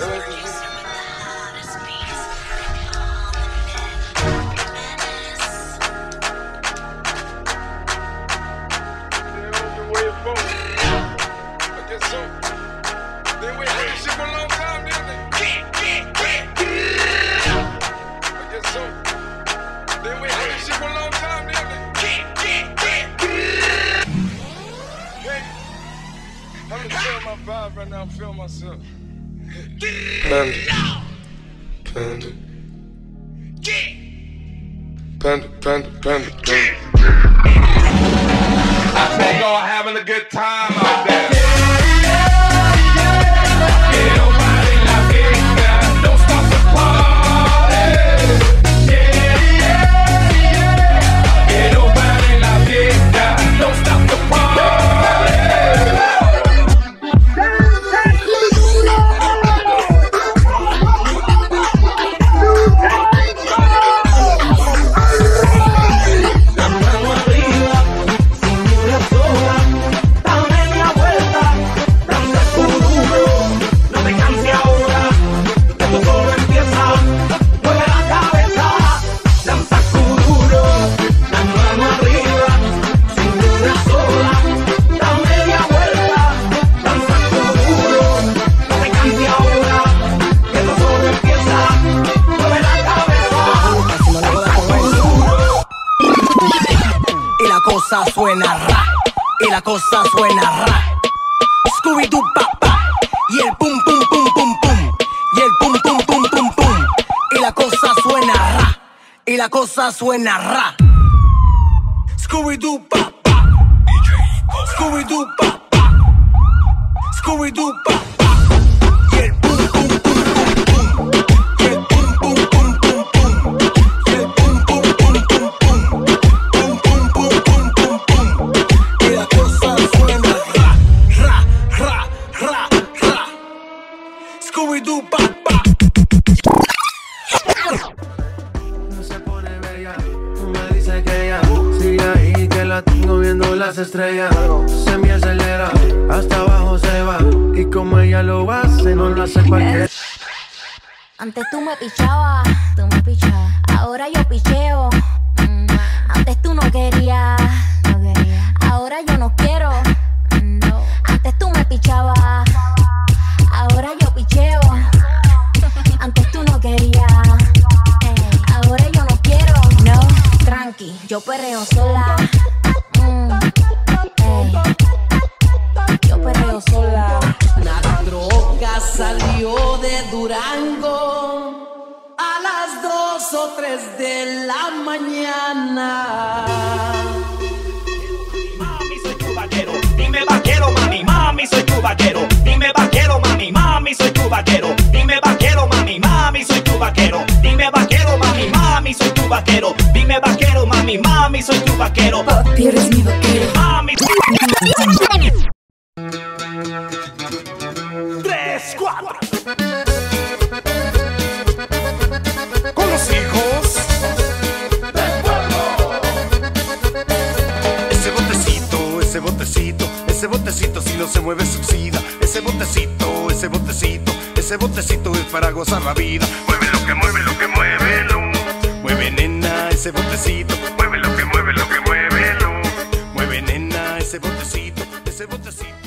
Right now, I feel myself. Panda. I bet y'all having a good time out there. Don't stop the party. Que no pare la fiesta. Don't stop the party. Suena ra, y la cosa suena ra. Scooby-Doo papá, y el pum pum pum pum pum, y el pum pum pum pum pum. Y la cosa suena ra, y la cosa suena ra. Scooby-Doo papá, Scooby-Doo papá, Scooby-Doo papá. Las estrellas se me acelera, hasta abajo se va, y como ella lo hace, no lo hace cualquiera. Antes tú me pichabas, ahora yo picheo. Antes tú no querías, ahora yo no quiero. Antes tú me pichabas, ahora yo picheo. Antes tú no querías, ahora yo no quiero. No, tranqui, yo perreo sola. Yo perreo sola. La droga salió de Durango a las 2 o 3 de la mañana. Mami, soy tu vaquero. Dime vaquero, mami. Mami, soy tu vaquero. Dime vaquero, mami. Mami, soy tu vaquero. Dime vaquero, mami. Mami, soy tu vaquero. Dime vaquero, mami. Mami, soy tu vaquero. Dime vaquero, mami. Mami, soy tu vaquero. Papi, eres mi vaquero. Mami. 3, 4. Con los hijos del pueblo. Ese botecito, ese botecito, ese botecito si no se mueve se oxida. Ese botecito, ese botecito, ese botecito es para gozar la vida. Mueve lo que mueve, lo que muévelo. Mueve nena, ese botecito. Mueve lo que mueve, lo que muévelo. Mueve nena, ese botecito, ese botecito.